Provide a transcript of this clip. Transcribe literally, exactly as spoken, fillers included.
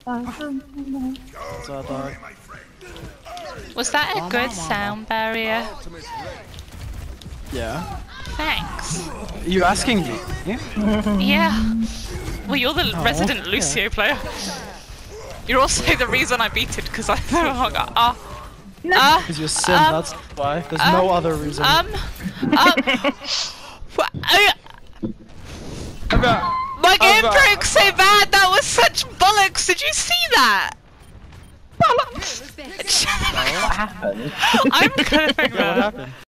That's what I thought. Was that a good sound barrier? Yeah. Thanks. You asking me? Yeah. Yeah. Well, you're the Oh, resident Lucio player. You're also the reason I beat it, because I thought, ah. Uh, Because you're sim, um, that's why. There's um, no other reason. Um, um, wha- I- my game broke so bad, that was such bollocks, did you see that? Bollocks! What happened? I'm gonna Yeah, what happened?